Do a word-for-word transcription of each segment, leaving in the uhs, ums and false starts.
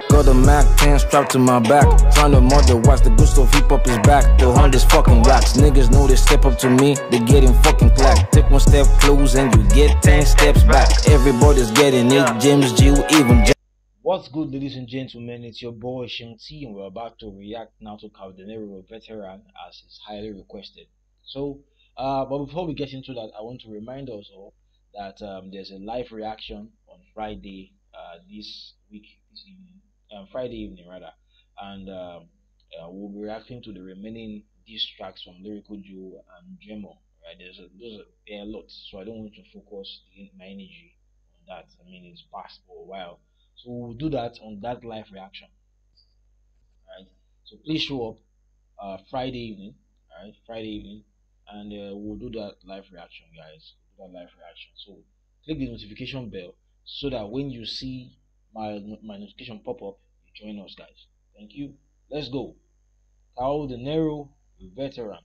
Got a Mac ten strapped to my back. Trying to murder watch the good stuff hip hop is back. The hundreds fucking racks. Niggas know they step up to me, they getting fucking clapped. Take one step close and you get ten steps back. Everybody's getting it, James G, even James. What's good, ladies and gentlemen? It's your boy Sheng T, and we're about to react now to Caldenero Veteran as is highly requested. So, uh, but before we get into that, I want to remind us all that um, there's a live reaction on Friday uh, this week, this evening, um, Friday evening rather, and um, uh, we'll be reacting to the remaining diss tracks from Lyrical Joe and Dremo. Right, there's a, there's a, a lot, so I don't want to focus the, my energy on that. I mean, it's past for a while. So we'll do that on that live reaction. Alright. So please show up uh Friday evening. Alright, Friday evening. And uh, we'll do that live reaction, guys. We'll do that live reaction. So click the notification bell so that when you see my my notification pop up, you join us, guys. Thank you. Let's go. Caldenero Veteran.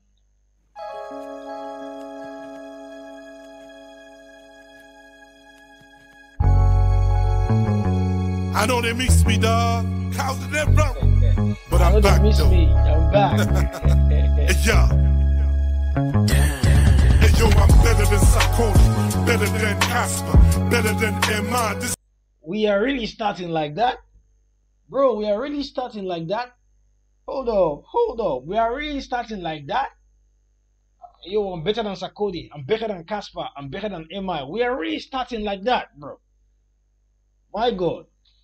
I know they miss me, dog. How's it there, bro? But I'm back, miss though. Me. I'm back. Hey, yo. Hey, yo, I'm better than Sarkozy, better than Casper, better than M I. This we are really starting like that? Bro, we are really starting like that? Hold up, hold up. We are really starting like that? Yo, I'm better than Sarkozy. I'm better than Casper. I'm better than M I. We are really starting like that, bro. My God.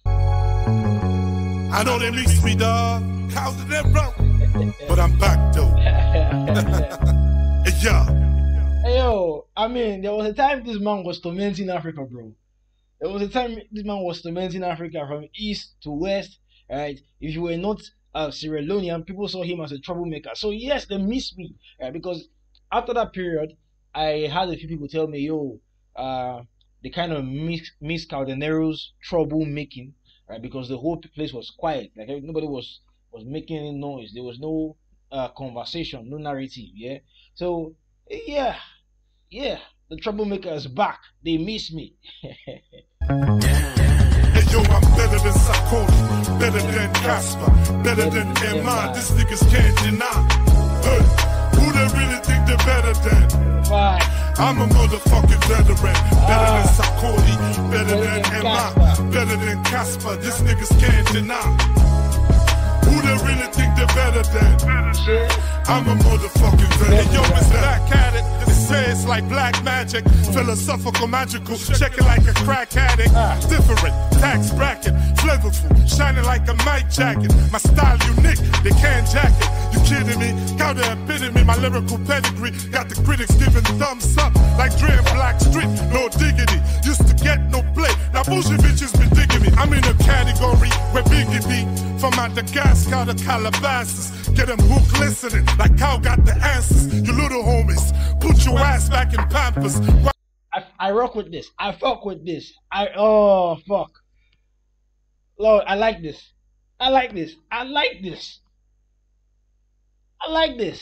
I know they miss me, dog. How's it there, bro? But I'm back, though. Hey, yo. Hey, yo. I mean, there was a time this man was tormenting Africa, bro. There was a time this man was tormenting Africa from east to west, right? If you were not uh, Sierra Leonean, people saw him as a troublemaker. So, yes, they miss me, right? Because after that period, I had a few people tell me, yo, uh, they kind of miss, miss Caldenero's troublemaking, right? Because the whole place was quiet, like nobody was was making any noise. There was no uh, conversation, no narrative. Yeah. So yeah, yeah, the troublemaker is back. They miss me. Hey yo, I'm better than Sarkozy, better than Casper, better than M I. This niggas can't deny. Hey, who they really think they're better than? Fine. I'm a motherfucking veteran, better than Sarkozy, better than M I, better than Casper. This niggas can't deny. Who they really think they're better than? I'm a motherfucking veteran. Yo, it's Black Addict. They say it's like black magic, philosophical, magical, check it like a crack addict. Different tax bracket, flavorful, shining like a mic jacket. My style unique, they can't jack it. You kidding me? Count the epitome, my lyrical pedigree. Got the critics giving thumbs up like Dre and Black Street. No diggity, used to get no play. Now bullshit bitches been digging me. I'm in a category where Biggie be. From Madagascar to Calabasas, get them hook listening like Cow got the answers. You little homies, put your ass back in Pampers. I, I rock with this. I fuck with this. I oh fuck. Lord, I like this. I like this. I like this. I like this.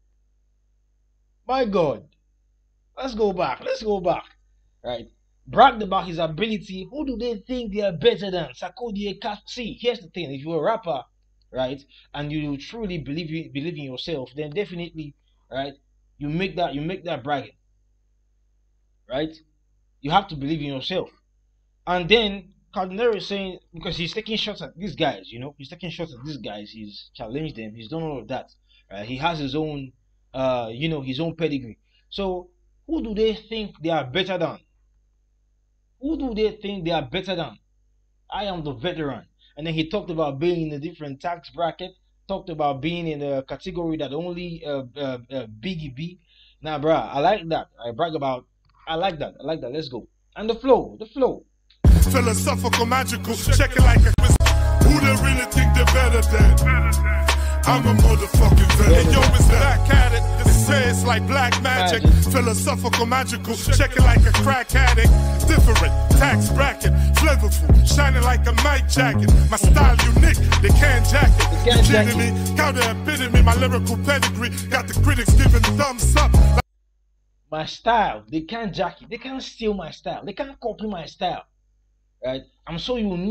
My God. Let's go back. Let's go back. Right. Bragged about his ability. Who do they think they are better than? Sarkozy. See, here's the thing. If you're a rapper, right, and you truly believe believe in yourself, then definitely, right, you make that you make that bragging. Right? You have to believe in yourself. And then Caldenero is saying, because he's taking shots at these guys, you know, he's taking shots at these guys, he's challenged them, he's done all of that. Right? He has his own uh, you know, his own pedigree. So who do they think they are better than? Who do they think they are better than? I am the veteran. And then he talked about being in a different tax bracket, talked about being in a category that only uh, uh, uh, Biggie be. Nah, bruh, I like that. I brag about, I like that. I like that. Let's go. And the flow, the flow. Philosophical, magical, check it like a quiz. Who they really think they're better than? I'm a motherfucking veteran. Yo, it's Black Addict. They say it's like black magic, philosophical, magical, check it like a crack addict. Different tax bracket, flavorful, shining like a mic jacket. My style unique, they can't jack it. You kidding me? Count the epitome, my lyrical pedigree. Got the critics giving thumbs up. My style, they can't jack it. They can't steal my style. They can't copy my style. Right? I'm so unique.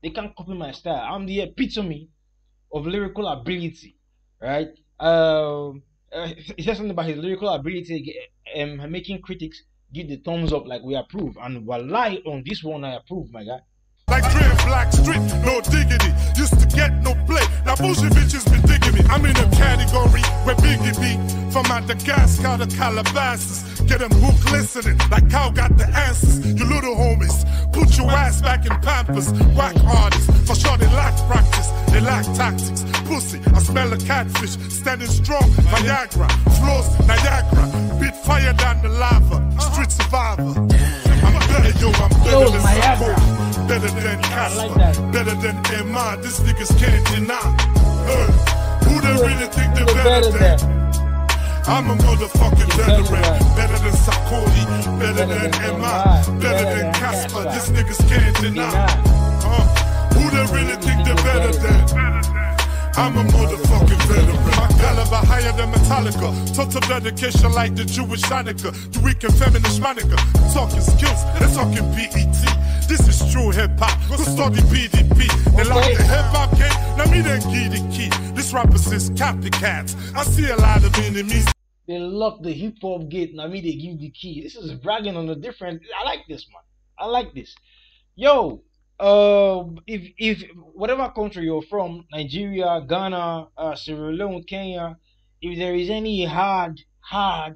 They can't copy my style. I'm the epitome of lyrical ability, right? Um, uh, he said something about his lyrical ability, um, making critics give the thumbs up like we approve. And wallahi, on this one, I approve, my guy. Like Dre Black Street, no diggity. Used to get no play. Now bullshit bitches been digging me. I'm in a category where Biggie be. From Madagascar to Calabasas. Get them hook listening like cow got the answers. You little homies, put your ass back in Pampers. Whack artists, for sure they lack practice. They lack tactics. Pussy, I smell a catfish. Standing strong, Viagra. Floors, Niagara. Bit fire down the lava. Street survivor. I'm better, yo, I'm better than Sakko. Better than Casper, like better than M I. This niggas can't deny. Uh, who they really think they're better than? I'm a motherfucking veteran. Better than Sarkozy, better than M I, better than Casper. This niggas can't deny. Uh, who they really think they're better than? I'm a motherfucking veteran. My caliber higher than Metallica. Total dedication like the Jewish Hanukkah. The weak and feminist Monica. Talking skills, they're talking B E T. This is true hip hop. Go study P D P. They like the hip hop game. Now me then give the key. This rapper says copycats. I see a lot of enemies. They lock the hip hop gate. Now me they give the key. This is bragging on a different. I like this, man. I like this. Yo, uh, if if whatever country you're from, Nigeria, Ghana, uh, Sierra Leone, Kenya, if there is any hard hard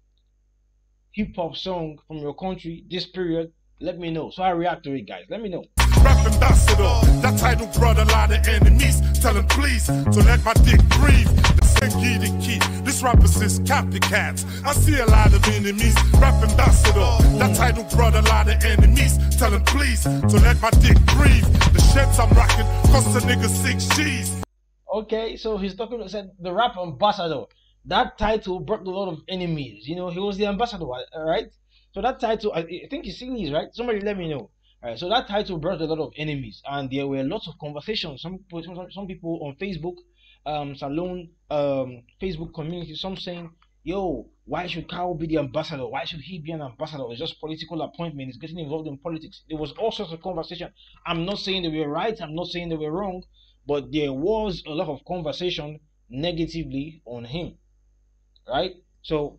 hip hop song from your country this period, let me know. So I react to it, guys. Let me know. Rap ambassador, that title brought a lot of enemies. Tell them please to let my dick breathe. The Sengi the key. This rapper says copycats. I see a lot of enemies. Rap ambassador, that title brought a lot of enemies. Tell them please to let my dick breathe. The shirts I'm rocking cost a nigga six G's. Okay, so he's talking. Said the rap ambassador. That title brought a lot of enemies. You know, he was the ambassador, right? So that title, I think it's English, right? Somebody let me know. Alright, so that title brought a lot of enemies, and there were lots of conversations. Some some, some people on Facebook, um, Salone, um, Facebook community, some saying, "Yo, why should Kao be the ambassador? Why should he be an ambassador? It's just political appointment. He's getting involved in politics." There was all sorts of conversation. I'm not saying they were right. I'm not saying they were wrong, but there was a lot of conversation negatively on him, right? So,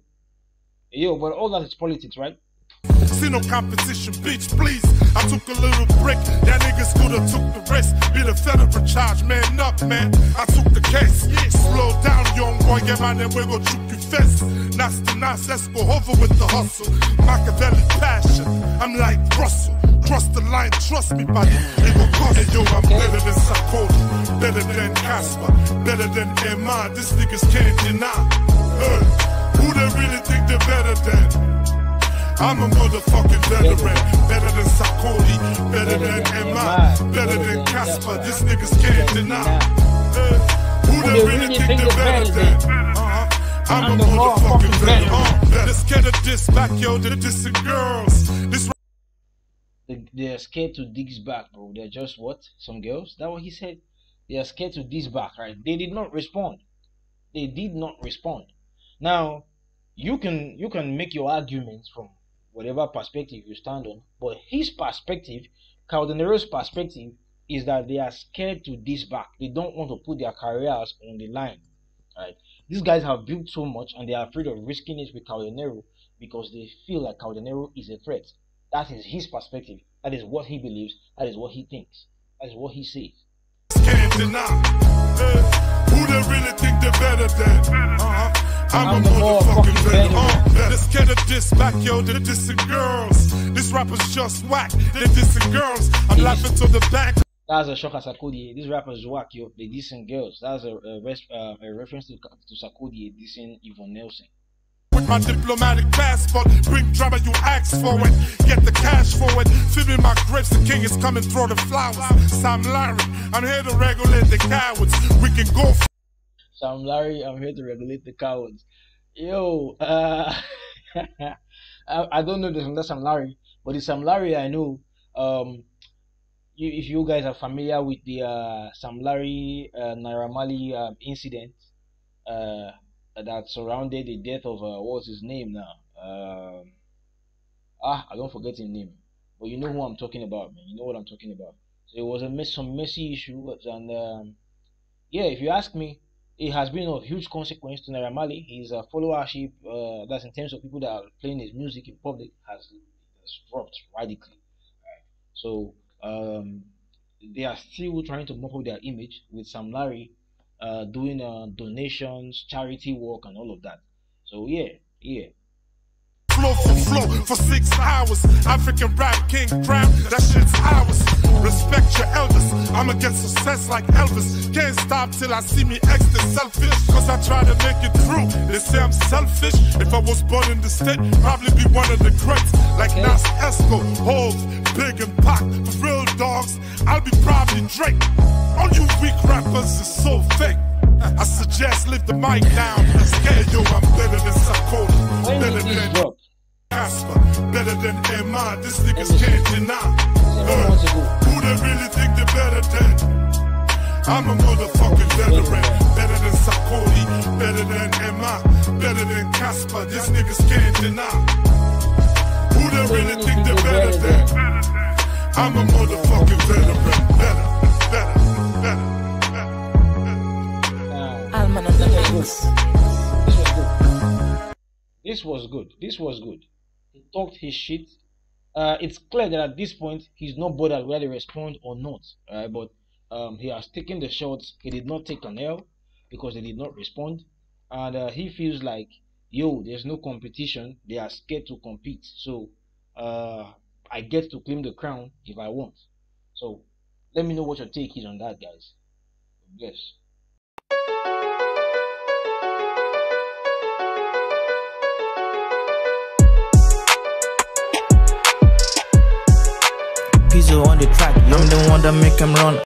yo, but all that is politics, right? See no competition, bitch, please. I took a little break, that niggas could have took the rest. Be the federal charge, man up, man. I took the case. Yeah. Slow down, young boy, get my name, we gon' shoot you fast. Nasty, nasty, let's go over with the hustle. Machiavelli passion, I'm like Russell. Trust the line, trust me, buddy. It gon' cost. Hey, yo, I'm better than Sarkozy, better than Casper, better than M I. This niggas can't deny. Uh, who they really think they're better than? I'm a motherfucking veteran. Better than Sarkozy, better than M I, better than Casper. This niggas can't deny. Uh, who they really think they're better than? Uh-huh. I'm a motherfucking veteran. Uh, let's get a diss back, yo, to the dissing girls. This they, they're scared to diss back, bro. They're just what? Some girls? That's what he said. They are scared to diss back, right? They did not respond. They did not respond. Now, you can you can make your arguments from whatever perspective you stand on, but his perspective, Caldenero's perspective, is that they are scared to diss back. They don't want to put their careers on the line. Right? These guys have built so much, and they are afraid of risking it with Caldenero because they feel like Caldenero is a threat. That is his perspective. That is what he believes. That is what he thinks. That is what he says. Can't deny. Uh, who they really think they're better than? Uh-huh. I'm, I'm a motherfucking veteran. Uh, let's get a diss back, yo. They're dissing girls. This rapper's just whack. They're dissing girls. I'm He's, laughing to the back. That's a shock at Sarkozy. This rapper's whack, yo. They're dissing girls. That's a, a, res, uh, a reference to, to Sarkozy dissing Yvonne Nelson. With my diplomatic passport, bring drama you ask for it. Get the cash for it. Fill in my grapes, the king is coming, throw the flowers. Sam Larry, I'm here to regulate the cowards. We can go for Sam Larry, I'm here to regulate the cowards. Yo, uh, I, I don't know this from that Sam Larry, but the Sam Larry I know, um, you, if you guys are familiar with the uh, Sam Larry uh, Naira Marley um, incident uh, that surrounded the death of, uh, what's his name now? Um, ah, I don't forget his name, but you know who I'm talking about, man. You know what I'm talking about. So it was a mess, some messy issue, and um, yeah, if you ask me, it has been of huge consequence to Naira Marley. His uh, followership, uh, that's in terms of people that are playing his music in public, has, has dropped radically. Right? So um, they are still trying to muffle their image with Sam Larry uh, doing uh, donations, charity work, and all of that. So yeah, yeah. Flow for flow for six hours. African rap king crown, that shit's ours. Respect your elders, I'ma get success like Elvis. Can't stop till I see me extra selfish, cause I try to make it through. They say I'm selfish. If I was born in the state, probably be one of the greats. Like okay. Nas, Esco, Hov, Big and Pac. For real dogs, I'll be probably Drake. All you weak rappers is so fake. I suggest leave the mic down. Scared yo, I'm better than Sarkozy, better than Casper, better than M I. This niggas can't deny. Uh, who they really think they're better than? I'm a motherfucking veteran. Better than Sarkozy, better than M I, better than Casper. This niggas can't deny. Who they really think they're better than? I'm a motherfucking veteran. Better, better, better. Alman on the mix. This was good. This was good. This was good. He talked his shit. Uh, it's clear that at this point he's not bothered whether they respond or not. Right? But um, he has taken the shots. He did not take an L because they did not respond, and uh, he feels like, yo, there's no competition. They are scared to compete. So uh, I get to claim the crown if I want. So let me know what your take is on that, guys. Yes. Pizzo on the track, I'm the one that make him run.